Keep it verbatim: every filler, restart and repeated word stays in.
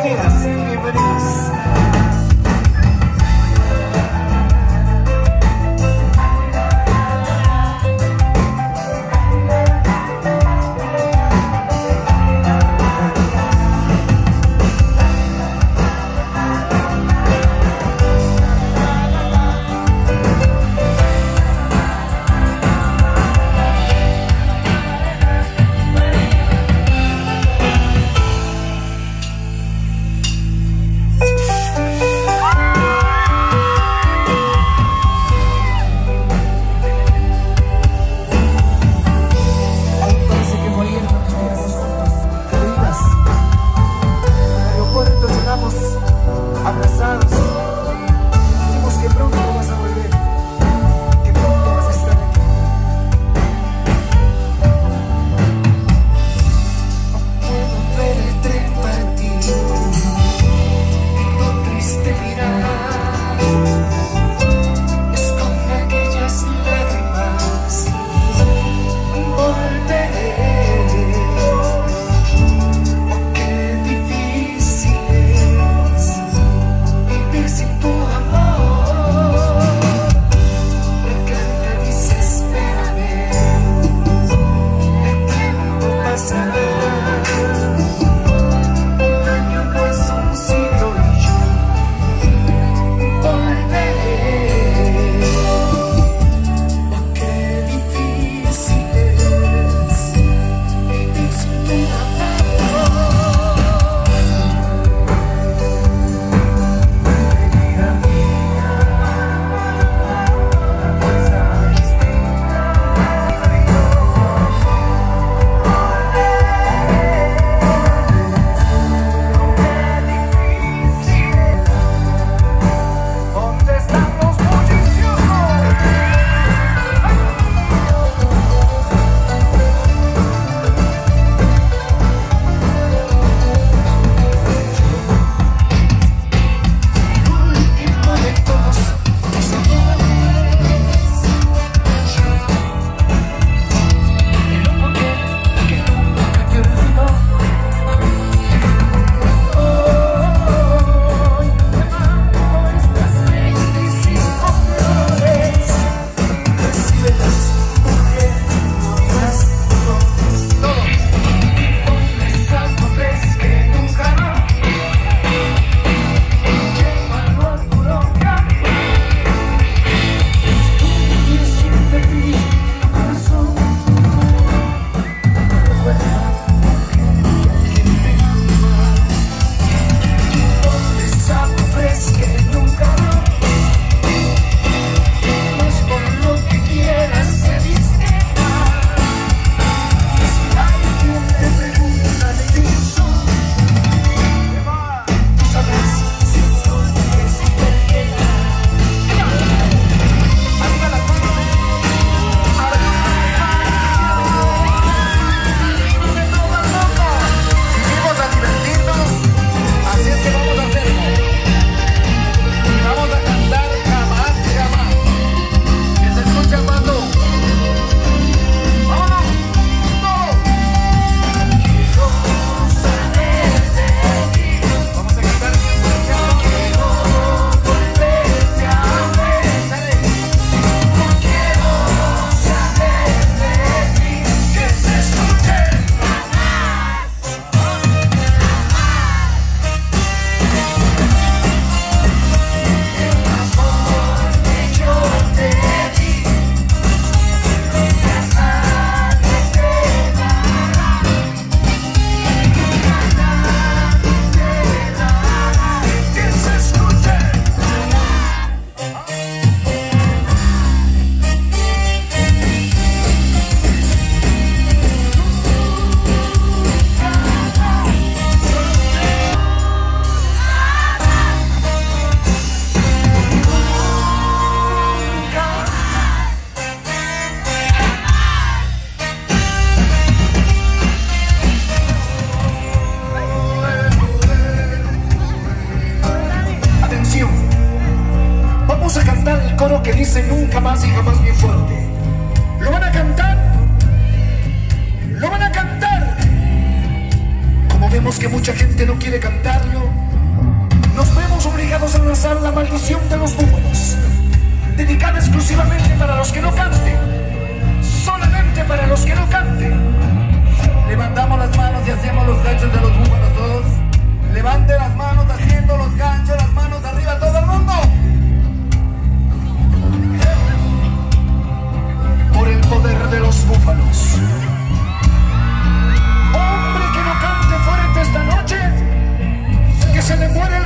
bienvenidas y bienvenidos. Abrazados, dijimos que pronto vas a volver, que pronto vas a estar aquí. No puedo ver el tren partir y tu triste mirar esconde aquellas lágrimas. Volveré, oh qué difícil sin tu amor, el que te dice espérame, el tiempo pasará, un año no es un siglo y yo volveré, oh qué difícil es vivir sin tu amor. coro que dice nunca más y jamás bien fuerte. ¿Lo van a cantar? ¿Lo van a cantar? Como vemos que mucha gente no quiere cantarlo, maldición de los búfalos, dedicada exclusivamente para los que no canten, solamente para los que no canten. Levantamos las manos y hacemos los ganchos de los búfalos todos. Levante las manos haciendo los ganchos, las manos arriba todo el mundo. Por el poder de los búfalos. Hombre que no cante fuerte esta noche, que se le muere